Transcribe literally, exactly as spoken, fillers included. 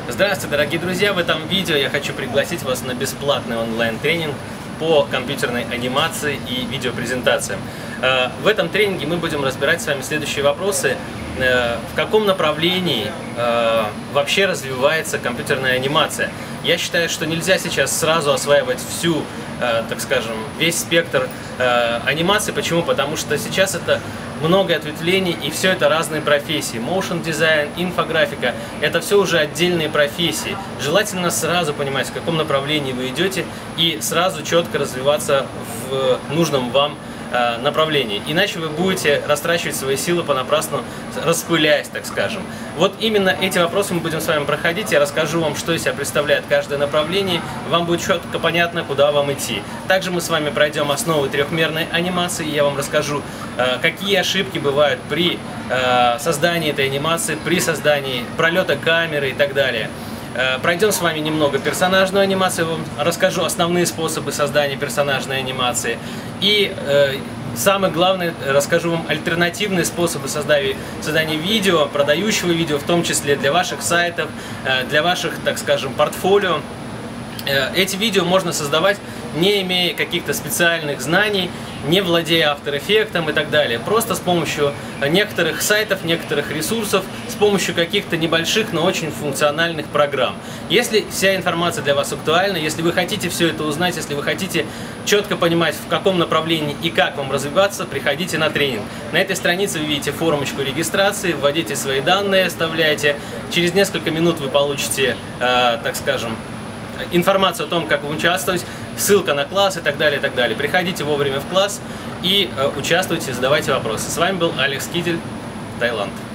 Здравствуйте, дорогие друзья! В этом видео я хочу пригласить вас на бесплатный онлайн-тренинг по компьютерной анимации и видеопрезентациям. В этом тренинге мы будем разбирать с вами следующие вопросы. В каком направлении вообще развивается компьютерная анимация? Я считаю, что нельзя сейчас сразу осваивать всю, так скажем, весь спектр анимации. Почему? Потому что сейчас это много ответвлений, и все это разные профессии. Motion дизайн, инфографика – это все уже отдельные профессии. Желательно сразу понимать, в каком направлении вы идете, и сразу четко развиваться в нужном вам направлении. Иначе вы будете растрачивать свои силы понапрасну, распыляясь, так скажем. Вот именно эти вопросы мы будем с вами проходить. Я расскажу вам, что из себя представляет каждое направление. Вам будет четко понятно, куда вам идти. Также мы с вами пройдем основы трехмерной анимации. Я вам расскажу, какие ошибки бывают при создании этой анимации, при создании пролета камеры и так далее. Пройдем с вами немного персонажную анимацию, вам расскажу основные способы создания персонажной анимации. И э, самое главное, расскажу вам альтернативные способы создания, создания видео, продающего видео, в том числе для ваших сайтов, э, для ваших, так скажем, портфолио. Э, эти видео можно создавать, не имея каких-то специальных знаний, не владея After Effects и так далее. Просто с помощью некоторых сайтов, некоторых ресурсов, с помощью каких-то небольших, но очень функциональных программ. Если вся информация для вас актуальна, если вы хотите все это узнать, если вы хотите четко понимать, в каком направлении и как вам развиваться, приходите на тренинг. На этой странице вы видите формочку регистрации, вводите свои данные, оставляете. Через несколько минут вы получите, э, так скажем, информацию о том, как вы участвуете, ссылка на класс и так далее, и так далее. Приходите вовремя в класс и э, участвуйте, задавайте вопросы. С вами был Алекс Кидель, Таиланд.